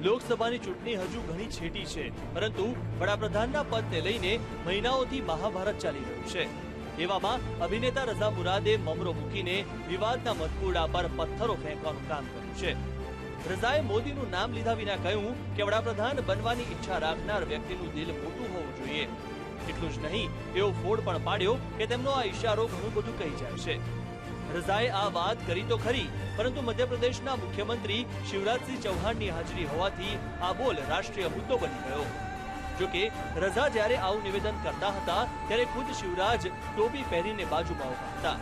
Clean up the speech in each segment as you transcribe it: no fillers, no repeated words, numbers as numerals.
લોકસભાની ચૂંટણી હજુ ઘણી છેટી છે, પરંતુ વડાપ્રધાનના પદને લઈને મહિનાઓથી મહાભારત ચાલી રહ્યું છે। એવામાં અભિનેતા રઝા મુરાદે મમરો મૂકીને વિવાદના મધપૂડા પર પથ્થરો ફેંકવાનું કામ કર્યું છે। રઝાએ મોદીનું નામ લીધા વિના કહ્યું કે વડાપ્રધાન બનવાની ઈચ્છા રાખનાર વ્યક્તિનું દિલ મોટું હોવું જોઈએ। એટલું જ નહીં, એવો ફોડ પણ પાડ્યો કે તેમનો આ ઈશારો ઘણું બધું કહી જાય છે। રઝાએ આ વાત કરી તો ખરી, પરંતુ મધ્યપ્રદેશના મુખ્યમંત્રી શિવરાજસિંહ ચૌહાણની હાજરી હોવાથી આ બોલ રાષ્ટ્રીય મુદ્દો બની ગયો। જોકે રઝા જ્યારે આવું નિવેદન કરતા હતા ત્યારે ખુદ શિવરાજ ટોપી પહેરીને બાજુમાં ઉભા હતા।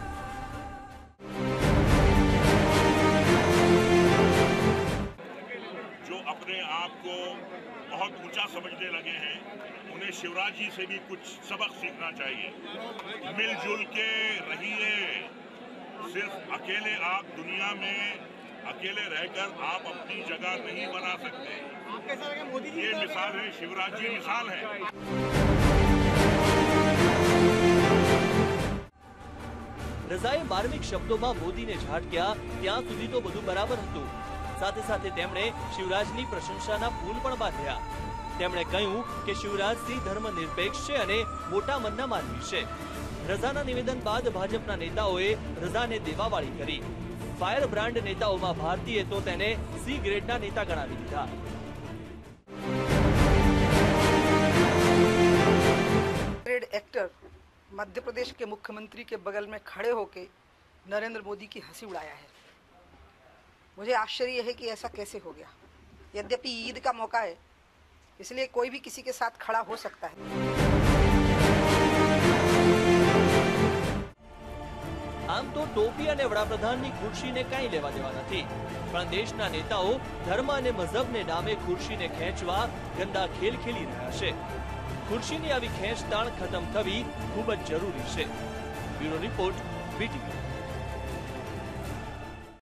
जो अपने आप को बहुत ऊंचा समझने लगे हैं, उन्हें शिवराज जी से भी कुछ सबक सीखना चाहिए। मिलजुल के रहिए। सिर्फ अकेले आप दुनिया में अकेले रहकर आप अपनी जगह नहीं बना सकते। ये मिसाल है, शिवराज जी मिसाल है। રઝાએ માર્મિક શબ્દોમાં મોદીને ઝાટક્યા ત્યાં સુધી તો બધું બરાબર હતું। સાથે સાથે તેમણે શિવરાજની પ્રશંસાના ફૂલ પણ બાંધ્યા। તેમણે કહ્યું કે શિવરાજસિંહ ધર્મનિરપેક્ષ છે અને મોટા મનના માનવી છે। રઝાના નિવેદન બાદ ભાજપના નેતાઓએ રઝાને દેવાવાળી કરી। ફાયર બ્રાન્ડ નેતાઓમાં ભારતીએ તો તેને સી ગ્રેડના નેતા ગણાવી દીધા। ग्रेड एक्टर मध्य प्रदेश के मुख्यमंत्री के बगल में खड़े होके नरेंद्र मोदी की हंसी उड़ाया है। मुझे आश्चर्य है कि ऐसा कैसे हो गया। यद्यपि ईद का मौका है, इसलिए कोई भी किसी के साथ खड़ा हो सकता है। આમ તો ટોપી અને વડાપ્રધાનની ખુરશીને કંઈ લેવા દેવા નથી, પણ દેશના નેતાઓ ધર્મ અને મઝહબને નામે ખુરશીને ખેંચવા ગંદા ખેલ ખેલી રહ્યા છે। ખુરશીની આવી ખેંચતાણ ખતમ થવી ખૂબ જ જરૂરી છે। Bureau report, BTV।